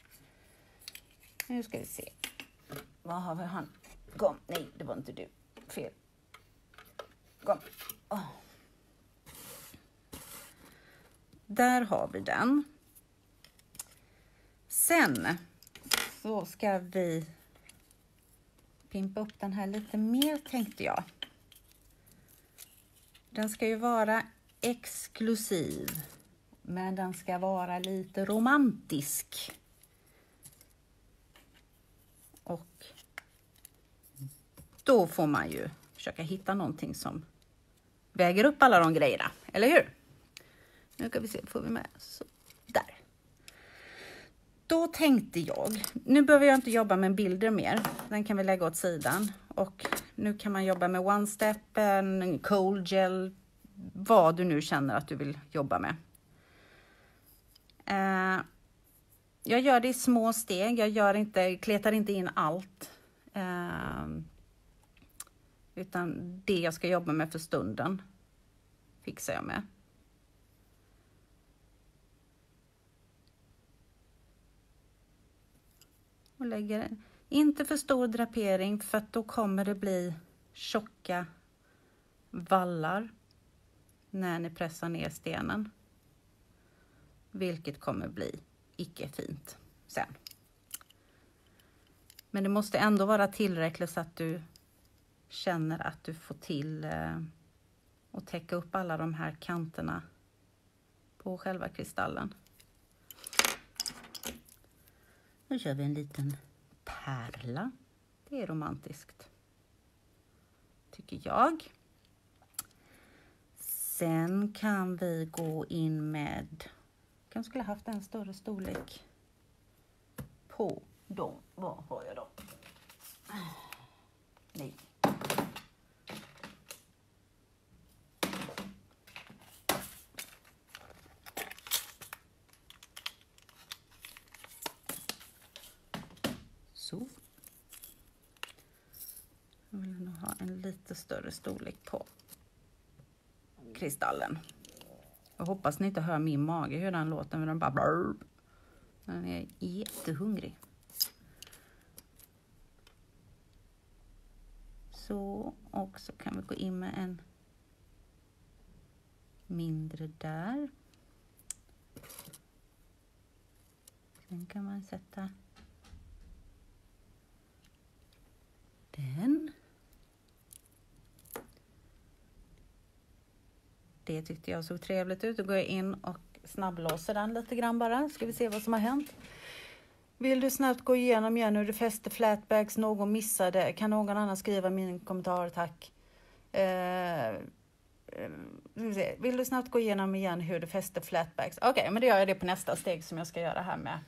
Nu ska vi se. Vad har vi han? Kom, nej, det var inte du. Fel. Kom. Oh. Där har vi den. Sen så ska vi pimpa upp den här lite mer, tänkte jag. Den ska ju vara exklusiv, men den ska vara lite romantisk. Och då får man ju försöka hitta någonting som väger upp alla de grejerna, eller hur? Nu kan vi se, får vi med så där. Då tänkte jag, nu behöver jag inte jobba med bilder mer. Den kan vi lägga åt sidan. Och nu kan man jobba med one step, en cold gel, vad du nu känner att du vill jobba med. Jag gör det i små steg. Jag kletar inte in allt. Utan det jag ska jobba med för stunden fixar jag med. Och lägger inte för stor drapering, för att då kommer det bli tjocka vallar. när ni pressar ner stenen. Vilket kommer bli icke fint sen. Men det måste ändå vara tillräckligt så att du känner att du får till och täcka upp alla de här kanterna på själva kristallen. Nu kör vi en liten pärla. Det är romantiskt, tycker jag. Sen kan vi gå in med, kanske skulle haft en större storlek på dem. Vad har jag då? Nej. Så. Jag vill nog ha en lite större storlek på kristallen. Jag hoppas ni inte hör min mage hur den låter, men den bara blurb. Den är jättehungrig. Så, och så kan vi gå in med en mindre där. Sen kan man sätta den. Det tyckte jag såg trevligt ut. Då går jag in och snabblåser den lite grann bara. Ska vi se vad som har hänt. Vill du snabbt gå igenom igen hur du fäster flatbags? Någon missade. Kan någon annan skriva min kommentar? Tack. Vill du snabbt gå igenom igen hur du fäster flatbags? Okej, men då gör jag det på nästa steg som jag ska göra här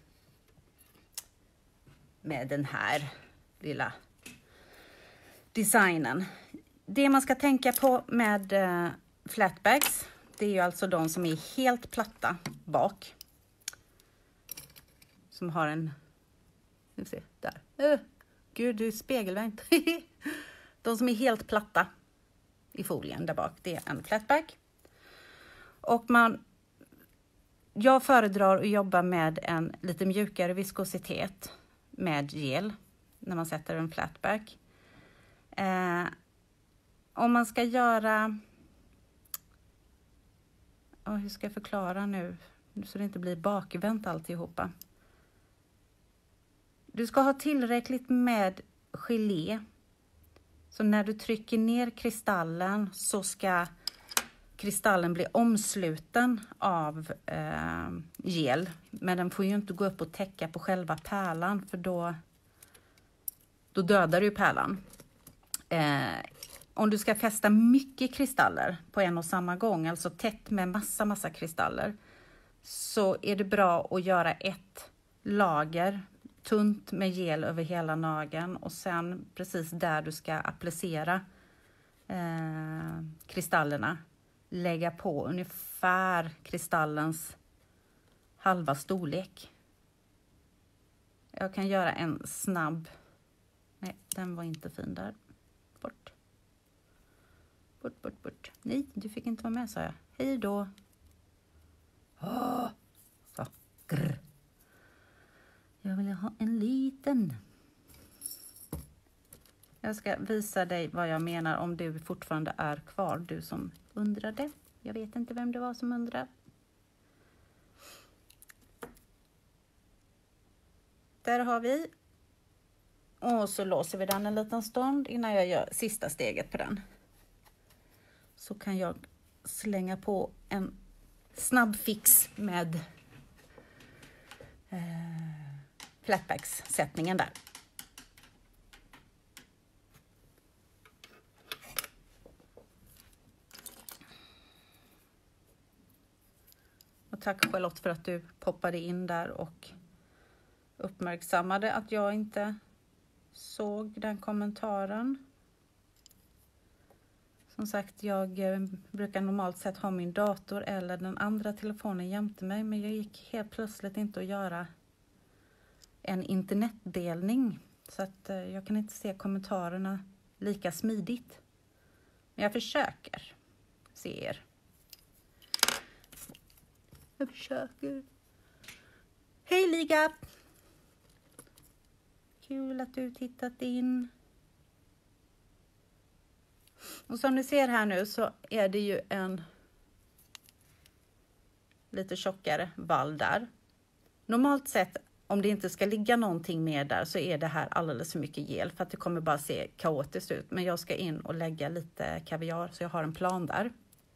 med den här lilla designen. Det man ska tänka på med flatbags, det är ju alltså de som är helt platta bak. Som har en, nu ser där. Gud, du är spegelvänd. De som är helt platta i folien där bak, det är en flatbag. Och jag föredrar att jobba med en lite mjukare viskositet med gel när man sätter en flatbag. Om man ska göra, hur ska jag förklara nu så det inte blir bakvänt alltihopa. Du ska ha tillräckligt med gelé. Så när du trycker ner kristallen så ska kristallen bli omsluten av gel. Men den får ju inte gå upp och täcka på själva pärlan, för då dödar du pärlan. Om du ska fästa mycket kristaller på en och samma gång, alltså tätt med massa kristaller, så är det bra att göra ett lager tunt med gel över hela nageln och sen precis där du ska applicera kristallerna lägga på ungefär kristallens halva storlek. Jag kan göra en snabb, nej den var inte fin där, bort. Nej, du fick inte vara med, sa jag. Hej då. Så. Grr. Jag vill ha en liten. Jag ska visa dig vad jag menar om du fortfarande är kvar, du som undrade. Jag vet inte vem det var som undrade. Där har vi. Och så låser vi den en liten stund innan jag gör sista steget på den. Så kan jag slänga på en snabb fix med flatbags-sättningen där. Och tack Charlotte för att du poppade in där och uppmärksammade att jag inte såg den kommentaren. Som sagt, jag brukar normalt sett ha min dator eller den andra telefonen jämte mig, men jag gick helt plötsligt inte att göra en internetdelning, så att jag kan inte se kommentarerna lika smidigt. Men jag försöker se er. Jag försöker. Hej Liga! Kul att du tittat in. Och som ni ser här nu så är det ju en lite tjockare vall där. Normalt sett, om det inte ska ligga någonting mer där, så är det här alldeles för mycket gel för att det kommer bara se kaotiskt ut. Men jag ska in och lägga lite kaviar så jag har en plan där.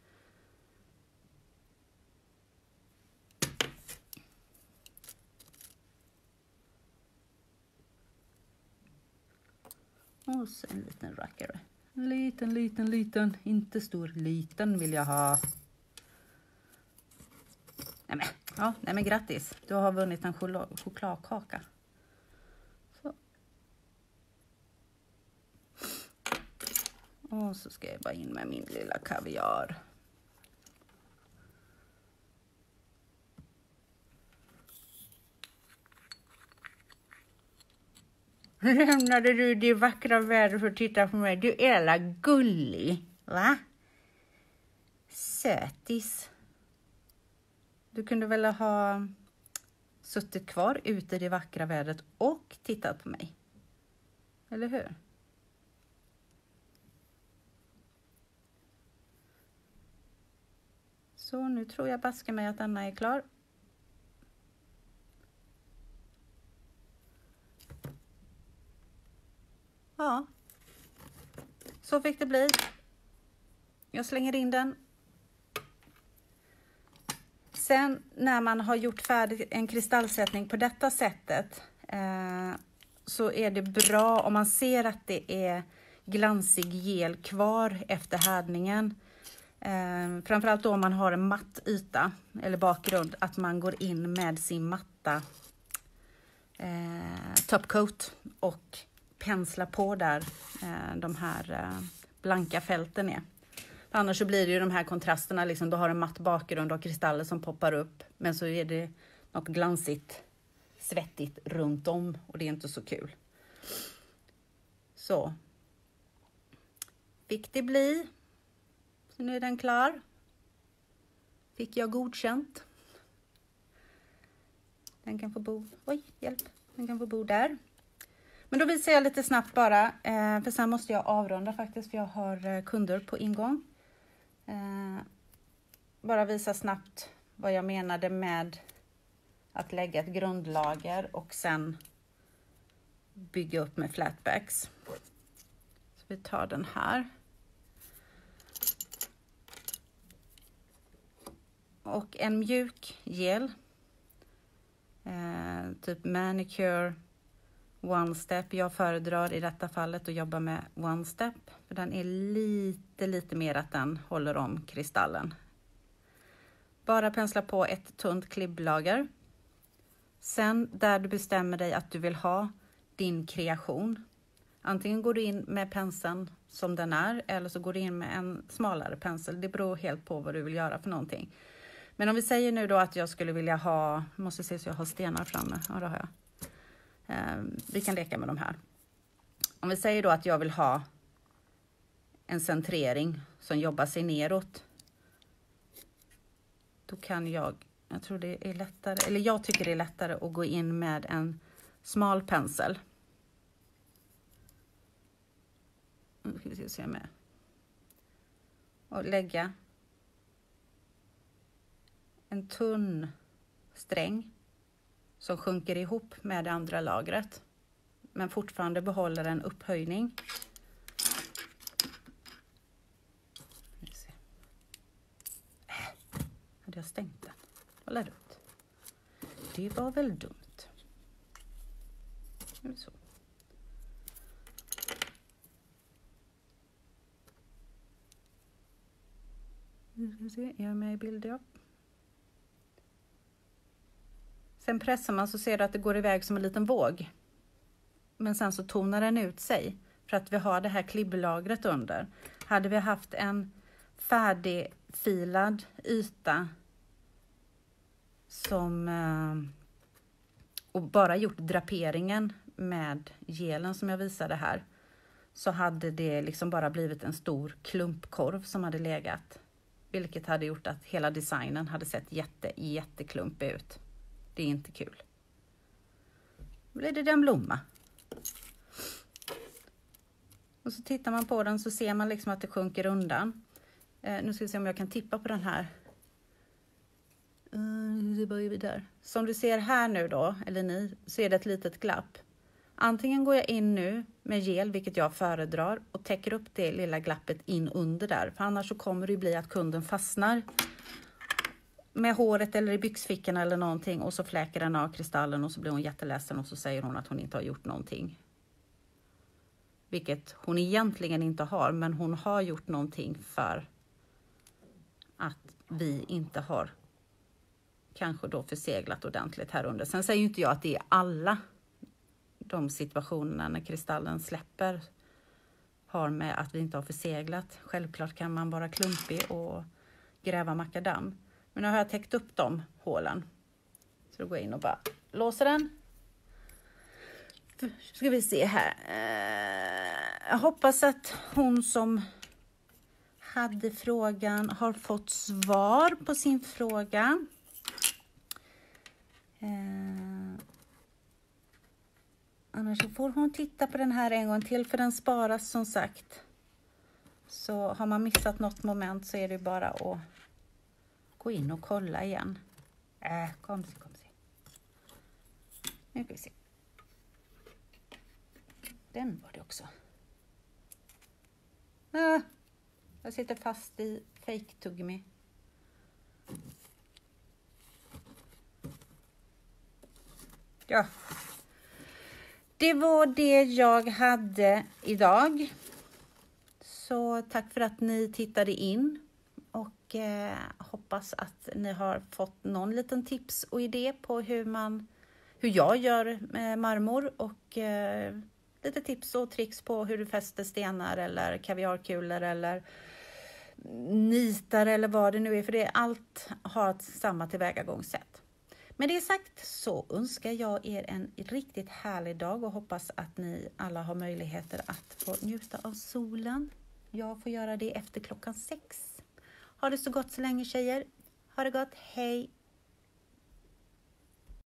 Och så en liten rackare. Liten. Inte stor, liten vill jag ha. Nej men grattis. Du har vunnit en chokladkaka. Så. Och så ska jag bara in med min lilla kaviar. Lämnade du det vackra vädret för att titta på mig? Du är alla gullig, va? Sötis. Du kunde väl ha suttit kvar ute i det vackra vädret och tittat på mig. Eller hur? Så nu tror jag baske mig att Anna är klar. Ja, så fick det bli. Jag slänger in den. Sen när man har gjort färdigt en kristallsättning på detta sättet så är det bra om man ser att det är glansig gel kvar efter härdningen. Framförallt då om man har en matt yta eller bakgrund, att man går in med sin matta topcoat och pensla på där de här blanka fälten är. Annars så blir det ju de här kontrasterna, liksom, du har en matt bakgrund och kristaller som poppar upp, men så är det något glansigt, svettigt runt om och det är inte så kul. Så. Fick det bli. Så nu är den klar. Fick jag godkänt. Den kan få bo, den kan få bo där. Men då visar jag lite snabbt bara, för sen måste jag avrunda faktiskt, för jag har kunder på ingång. Bara visa snabbt vad jag menade med att lägga ett grundlager och sen bygga upp med flatbacks. Så vi tar den här. Och en mjuk gel. Typ manicure one step. Jag föredrar i detta fallet att jobba med one step. För den är lite mer att den håller om kristallen. Bara pensla på ett tunt klibblager. Sen där du bestämmer dig att du vill ha din kreation. Antingen går du in med penseln som den är, eller så går du in med en smalare pensel. Det beror helt på vad du vill göra för någonting. Men om vi säger nu då att jag skulle vilja ha, måste se så jag har stenar framme. Ja, det har jag. Vi kan leka med de här. Om vi säger då att jag vill ha en centrering som jobbar sig neråt. Då kan jag tror det är lättare, eller jag tycker det är lättare att gå in med en smal pensel. Nu ska vi se med. Och lägga en tunn sträng som sjunker ihop med det andra lagret, men fortfarande behåller en upphöjning. Hade jag stängt den? Vad är dumt? Det var väl dumt. Så. Nu ska vi se, är jag med i bild? Ja. Sen pressar man så ser du att det går iväg som en liten våg. Men sen så tonar den ut sig för att vi har det här klibblagret under. Hade vi haft en färdigfilad yta som och bara gjort draperingen med gelen som jag visade här, så hade det liksom bara blivit en stor klumpkorv som hade legat, vilket hade gjort att hela designen hade sett jätteklumpig ut. Det är inte kul. Då blir det en blomma. Och så tittar man på den så ser man liksom att det sjunker undan. Nu ska vi se om jag kan tippa på den här Det börjar vi där. Som du ser här nu då, eller ni, så är det ett litet glapp. Antingen går jag in nu med gel, vilket jag föredrar, och täcker upp det lilla glappet in under där. För annars så kommer det bli att kunden fastnar med håret eller i byxfickorna eller någonting, och så fläker den av kristallen och så blir hon jätteledsen och så säger hon att hon inte har gjort någonting. Vilket hon egentligen inte har, men hon har gjort någonting för att vi inte har kanske då förseglat ordentligt här under. Sen säger ju inte jag att det är alla de situationerna när kristallen släpper har med att vi inte har förseglat. Självklart kan man vara klumpig och gräva makadam. Men nu har jag täckt upp de hålen. Så då går jag in och bara låser den. Ska vi se här. Jag hoppas att hon som hade frågan har fått svar på sin fråga. Annars så får hon titta på den här en gång till, för den sparas som sagt. Så har man missat något moment så är det bara att gå in och kolla igen. Kom se. Nu ska vi se. Den var det också. Jag sitter fast i fake tuggummi. Ja. Det var det jag hade idag. Så tack för att ni tittade in. Och hoppas att ni har fått någon liten tips och idé på hur jag gör marmor. Och lite tips och tricks på hur du fäster stenar eller kaviarkulor eller nitar eller vad det nu är. För allt har samma tillvägagångssätt. Med det sagt så önskar jag er en riktigt härlig dag och hoppas att ni alla har möjligheter att få njuta av solen. Jag får göra det efter klockan 6. Ha det så gott så länge tjejer. Ha det gott. Hej!